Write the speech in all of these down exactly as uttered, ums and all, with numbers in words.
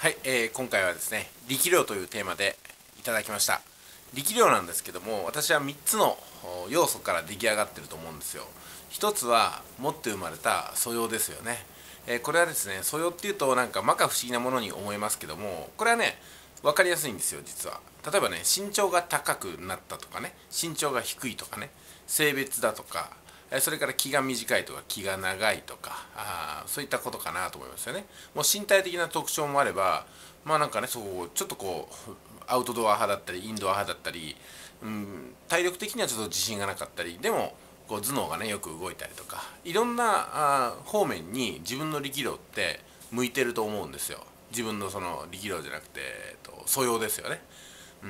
はい、えー今回はですね、力量というテーマでいただきました。力量なんですけども、私はみっつのお要素から出来上がってると思うんですよ。ひとつは持って生まれた素養ですよね。えーこれはですね、素養っていうとなんか摩訶不思議なものに思いますけども、これはね、分かりやすいんですよ、実は。例えばね、身長が高くなったとかね、身長が低いとかね、性別だとか、えーそれから気が短いとか気が長いとか、あーそういったことかなと思いますよね。もう身体的な特徴もあれば、まあなんかね、そうちょっとこうアウトドア派だったりインドア派だったり、うん、体力的にはちょっと自信がなかったり、でもこう頭脳がねよく動いたりとか、いろんなあー方面に自分の力量って向いてると思うんですよ。自分のその力量じゃなくて、えっと、素養ですよね。うん、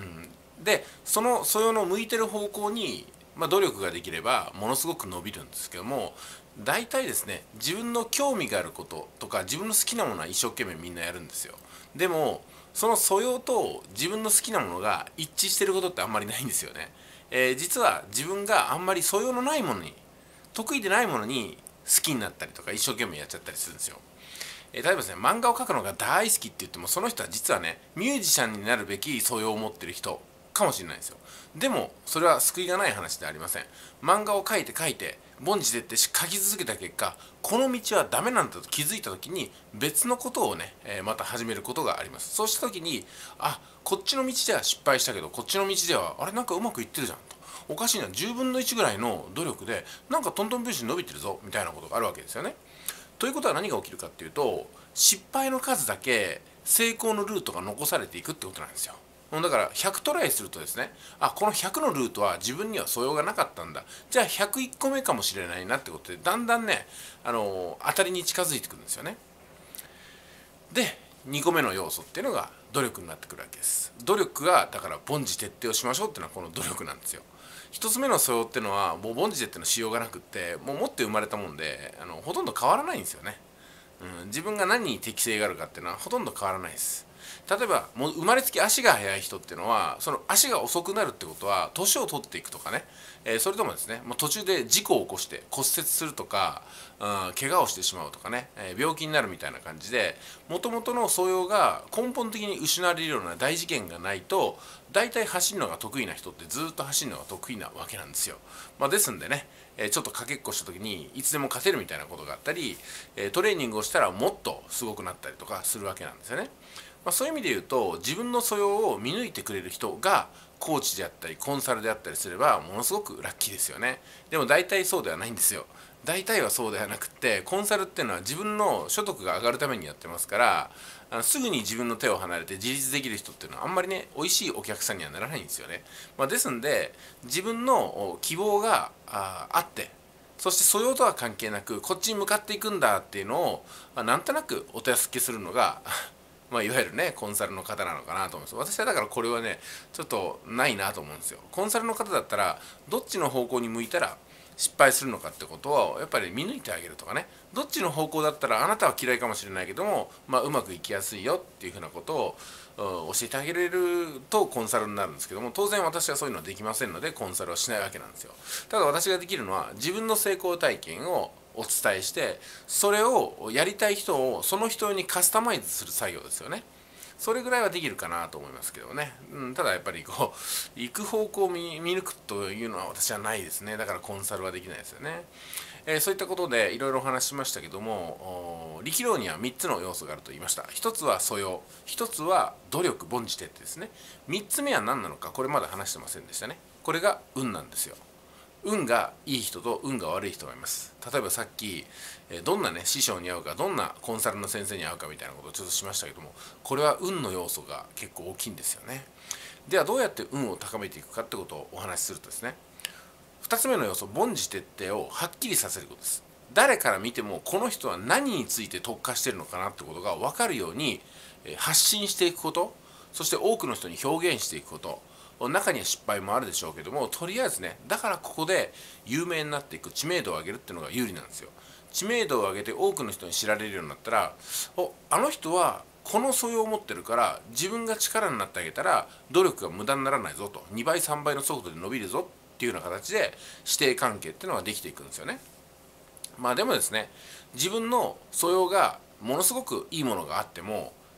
でその素養の向いてる方向に、まあ、努力ができればものすごく伸びるんですけども、大体ですね、自分の興味があることとか自分の好きなものは一生懸命みんなやるんですよ。でもその素養と自分の好きなものが一致してることってあんまりないんですよね。えー実は自分があんまり素養のないものに、得意でないものに好きになったりとか一生懸命やっちゃったりするんですよ。えー例えばですね、漫画を描くのが大好きって言っても、その人は実はね、ミュージシャンになるべき素養を持ってる人かもしれないんですよ。でもそれは救いがない話ではありません。漫画を描いて描いて凡事徹って描き続けた結果、この道はダメなんだと気づいた時に別のことをね、えーまた始めることがあります。そうした時に、あ、こっちの道では失敗したけどこっちの道ではあれ、なんかうまくいってるじゃんと、おかしいな、じゅうぶんのいちぐらいの努力でなんかトントン拍子に伸びてるぞみたいなことがあるわけですよね。ということは何が起きるかっていうと、失敗の数だけ成功のルートが残されていくってことなんですよ。だからひゃくトライするとですね、あ、このひゃくのルートは自分には素養がなかったんだ、じゃあひゃくいっこめかもしれないなってことで、だんだんね、あの当たりに近づいてくるんですよね。でにこめの要素っていうのが努力になってくるわけです。努力がだから凡事徹底をしましょうっていうのはこの努力なんですよ。一つ目の素養っていうのはもう凡事徹底のしようがなくって、もう持って生まれたもんで、あのほとんど変わらないんですよね。うん、自分が何に適性があるかっていうのはほとんど変わらないです。例えばもう生まれつき足が速い人っていうのは、その足が遅くなるってことは年を取っていくとかね、えーそれともですね、もう途中で事故を起こして骨折するとか、うん、怪我をしてしまうとかね、えー病気になるみたいな感じで、もともとの素養が根本的に失われるような大事件がないと、大体走るのが得意な人ってずっと走るのが得意なわけなんですよ。まあ、ですんでね、えーちょっとかけっこした時にいつでも勝てるみたいなことがあったり、えートレーニングをしたらもっとすごくなったりとかするわけなんですよね。まあ、そういう意味で言うと、自分の素養を見抜いてくれる人がコーチであったりコンサルであったりすればものすごくラッキーですよね。でも大体そうではないんですよ。大体はそうではなくて、コンサルっていうのは自分の所得が上がるためにやってますから、あのすぐに自分の手を離れて自立できる人っていうのはあんまりね、美味しいお客さんにはならないんですよね。まあ、ですんで、自分の希望がああって、そして素養とは関係なくこっちに向かっていくんだっていうのを、まあ、なんとなくお助けするのがまあいわゆるね、コンサルの方なのかなと思います。私はだからこれはね、ちょっとないなと思うんですよ。コンサルの方だったらどっちの方向に向いたら失敗するのかってことをやっぱり見抜いてあげるとかね、どっちの方向だったらあなたは嫌いかもしれないけども、まあ、うまくいきやすいよっていうふうなことを教えてあげれるとコンサルになるんですけども、当然私はそういうのはできませんのでコンサルはしないわけなんですよ。ただ私ができるのは自分の成功体験をお伝えして、それをやりたい人をその人にカスタマイズする作業ですよね。それぐらいはできるかなと思いますけどね、うん、ただやっぱりこう行く方向を見見抜くというのは私はないですね。だからコンサルはできないですよね。えーそういったことでいろいろお話ししましたけども、力量にはみっつの要素があると言いました。ひとつは素養、ひとつは努力凡事徹底ですね。みっつめは何なのか、これまだ話してませんでしたね。これが運なんですよ。運がいい人と運が悪い人がいます。例えばさっきどんなね師匠に会うか、どんなコンサルの先生に会うかみたいなことをちょっとしましたけども、これは運の要素が結構大きいんですよね。ではどうやって運を高めていくかってことをお話しするとですね、ふたつめの要素、凡事徹底をはっきりさせることです。誰から見てもこの人は何について特化しているのかなってことが分かるように発信していくこと、そして多くの人に表現していくこと、中には失敗もあるでしょうけども、とりあえずね、だからここで有名になっていく、知名度を上げるっていうのが有利なんですよ。知名度を上げて多くの人に知られるようになったら、お、あの人はこの素養を持ってるから自分が力になってあげたら努力が無駄にならないぞと、にばいさんばいの速度で伸びるぞっていうような形で師弟関係っていうのができていくんですよね。まあでもですね、自分の素養がものすごくいいものがあっても、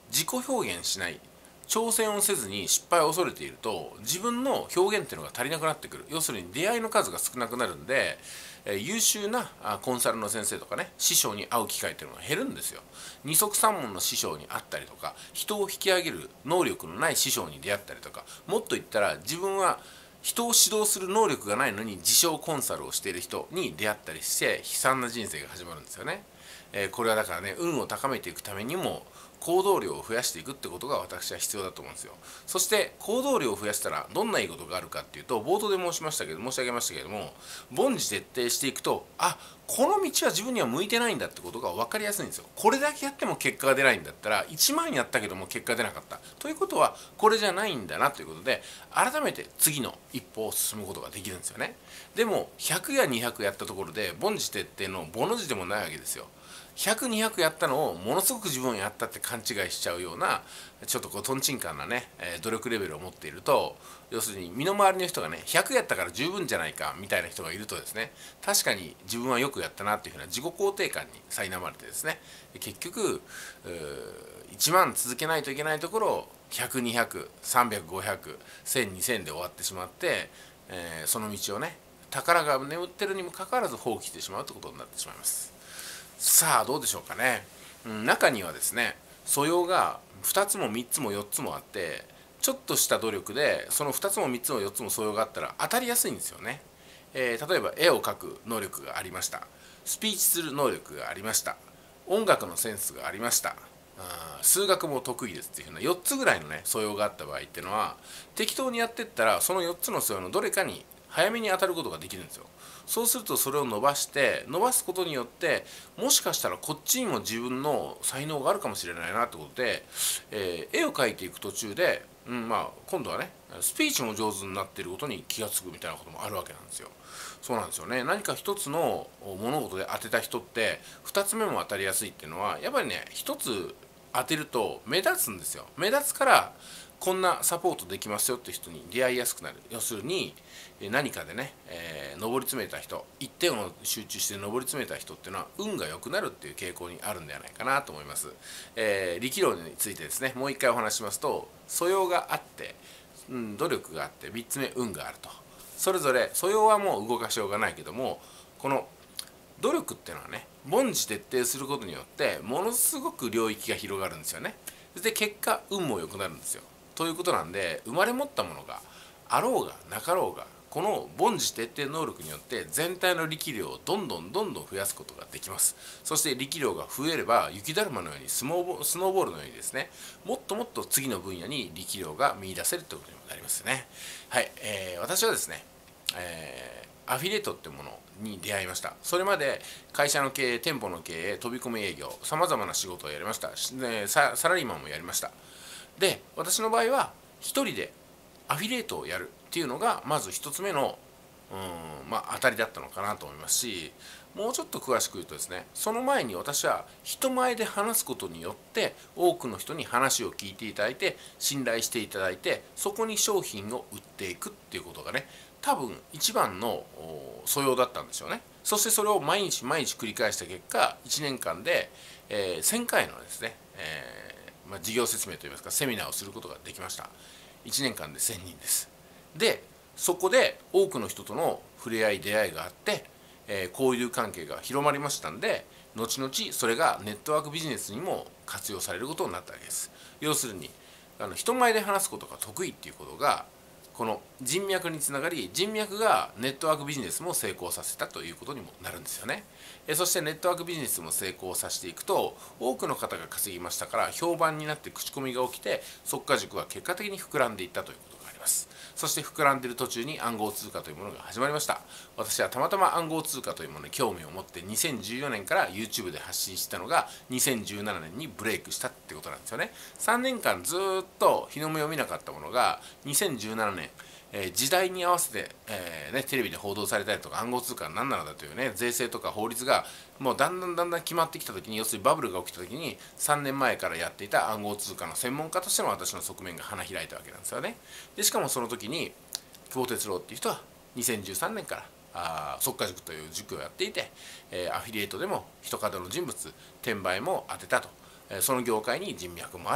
自己表現しない、挑戦をせずに失敗を恐れていると自分の表現っていうのが足りなくなってくる。要するに出会いの数が少なくなるんで、えー優秀なあコンサルの先生とかね、師匠に会う機会っていうのが減るんですよ。二足三門の師匠に会ったりとか、人を引き上げる能力のない師匠に出会ったりとか、もっと言ったら自分は人を指導する能力がないのに自称コンサルをしている人に出会ったりして悲惨な人生が始まるんですよね。えーこれはだからね、運を高めていくためにも行動量を増やしていくってことが私は必要だと思うんですよ。そして行動量を増やしたらどんないいことがあるかっていうと、冒頭で申しましたけど申し上げましたけれども、凡事徹底していくと、あ、この道は自分には向いてないんだってことが分かりやすいんですよ。これだけやっても結果が出ないんだったら、いちまんやったけども結果が出なかったということはこれじゃないんだなということで、改めて次の一歩を進むことができるんですよね。でもひゃくやにひゃくやったところで凡事徹底のボの字でもないわけですよ。ひゃく、にひゃくやったのをものすごく自分をやったって勘違いしちゃうような、ちょっとこうとんちんかんなね、えー努力レベルを持っていると、要するに身の回りの人がね、ひゃくやったから十分じゃないかみたいな人がいるとですね、確かに自分はよくやったなっていうふうな自己肯定感に苛まれてですね、結局いちまん続けないといけないところをひゃく、にひゃく、さんびゃく、ごひゃく、せん、にせんで終わってしまって、えーその道をね、宝が眠ってるにもかかわらず放棄してしまうということになってしまいます。さあどうでしょうかね。うん、中にはですね、素養がふたつもみっつもよっつもあって、ちょっとした努力でそのふたつもみっつもよっつも素養があったら当たりやすいんですよね。えー例えば絵を描く能力がありました、スピーチする能力がありました、音楽のセンスがありました、あー数学も得意ですっていうふうなよっつぐらいのね素養があった場合っていうのは、適当にやっていったらそのよっつの素養のどれかに早めに当たることができるんですよ。そうするとそれを伸ばして伸ばすことによって、もしかしたらこっちにも自分の才能があるかもしれないなってことで、えー絵を描いていく途中で、うんまあ、今度はねスピーチも上手になっていることに気が付くみたいなこともあるわけなんですよ。そうなんですよね。何か一つの物事で当てた人ってふたつめも当たりやすいっていうのは、やっぱりね、一つ当てると目立つんですよ。目立つからこんなサポートできますよって人に出会いやすくなる。要するに何かでね、えー上り詰めた人、一点を集中して上り詰めた人っていうのは運が良くなるっていう傾向にあるんではないかなと思います。えー力量についてですね、もう一回お話ししますと、素養があって、うん、努力があって、みっつめ運があると。それぞれ素養はもう動かしようがないけども、この努力っていうのはね、凡事徹底することによってものすごく領域が広がるんですよね。で結果運も良くなるんですよ。ということなんで、生まれ持ったものがあろうがなかろうが、この凡事徹底能力によって全体の力量をどんどんどんどん増やすことができます。そして力量が増えれば雪だるまのようにスノーボスノーボールのようにですね、もっともっと次の分野に力量が見出せるということにもなりますね。はい、えー私はですね、えーアフィリエイトってものに出会いました。それまで会社の経営、店舗の経営、飛び込み営業、さまざまな仕事をやりました。でササラリーマンもやりました。で私の場合は一人でアフィリエイトをやるっていうのがまず一つ目のうん、まあ、当たりだったのかなと思いますし、もうちょっと詳しく言うとですね、その前に私は人前で話すことによって多くの人に話を聞いていただいて、信頼していただいて、そこに商品を売っていくっていうことがね、多分一番のお素養だったんですよね。そしてそれを毎日毎日繰り返した結果、いちねんかんで、えーせんかいのですね、えーまあ、事業説明といいますかセミナーをすることができました。いちねんかんでせんにんです。でそこで多くの人との触れ合い出会いがあって、えー交流関係が広まりましたんで、後々それがネットワークビジネスにも活用されることになったわけです。要するにあの人前で話すことが得意っていうことが、この人脈につながり、人脈がネットワークビジネスも成功させたということにもなるんですよね。えそしてネットワークビジネスも成功させていくと、多くの方が稼ぎましたから評判になって口コミが起きて、即価塾は結果的に膨らんでいったということがあります。そして膨らんでいる途中に暗号通貨というものが始まりました。私はたまたま暗号通貨というものに興味を持ってにせんじゅうよねんから YouTube で発信したのがにせんじゅうななねんにブレイクしたってことなんですよね。さんねんかんずっと日の目を見なかったものがにせんじゅうななねん、えー時代に合わせて、えーね、テレビで報道されたりとか、暗号通貨は何なのだというね、税制とか法律がもうだんだんだんだん決まってきたときに、要するにバブルが起きたときに、さんねんまえからやっていた暗号通貨の専門家としての私の側面が花開いたわけなんですよね。でしかもその時に久保哲郎っていう人はにせんじゅうさんねんからあ即価塾という塾をやっていて、えーアフィリエイトでも一角の人物、転売も当てたと、えーその業界に人脈もあると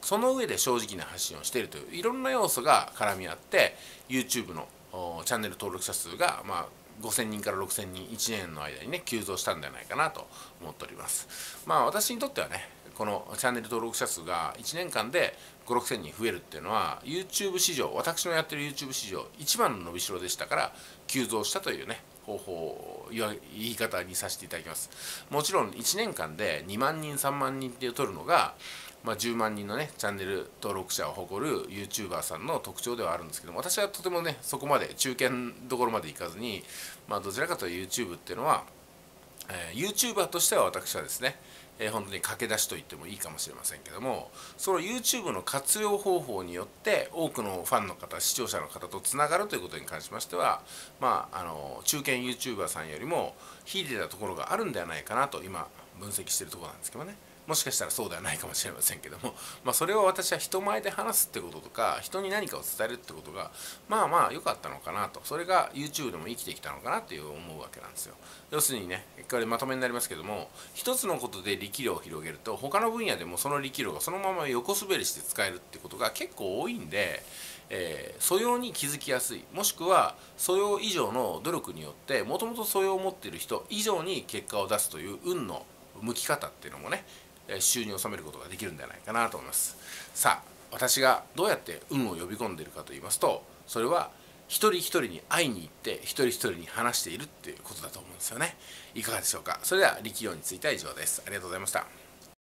その上で正直な発信をしているといういろんな要素が絡み合って YouTube のチャンネル登録者数がまあごせんにんからろくせんにんいちねんの間にね急増したんじゃないかなと思っております。まあ私にとってはねこのチャンネル登録者数がいちねんかんでご、ろくせんにん増えるっていうのは YouTube 史上、私のやってる YouTube 史上一番の伸びしろでしたから急増したというね方法言い方にさせていただきます。もちろんいちねんかんでにまんにんさんまんにんっていう取るのが、まあ、じゅうまんにんのねチャンネル登録者を誇る YouTuber さんの特徴ではあるんですけども、私はとてもねそこまで中堅どころまでいかずに、まあ、どちらかというと YouTube っていうのは、えー、YouTuber としては私はですね、えー、本当に駆け出しと言ってもいいかもしれませんけども、その YouTube の活用方法によって多くのファンの方視聴者の方とつながるということに関しましては、まあ、あの中堅 YouTuber さんよりも秀でたところがあるんではないかなと今分析しているところなんですけどね。もしかしたらそうではないかもしれませんけども、まあ、それを私は人前で話すってこととか人に何かを伝えるってことがまあまあ良かったのかなと、それが YouTube でも生きてきたのかなっていう思うわけなんですよ。要するにねこれまとめになりますけども、一つのことで力量を広げると他の分野でもその力量がそのまま横滑りして使えるってことが結構多いんで、えー、素養に気づきやすい、もしくは素養以上の努力によってもともと素養を持っている人以上に結果を出すという運の向き方っていうのもね収入を収めることができるんじゃないかなと思います。さあ私がどうやって運を呼び込んでいるかと言いますと、それは一人一人に会いに行って一人一人に話しているっていうことだと思うんですよね。いかがでしょうか。それでは力量については以上です。ありがとうございました。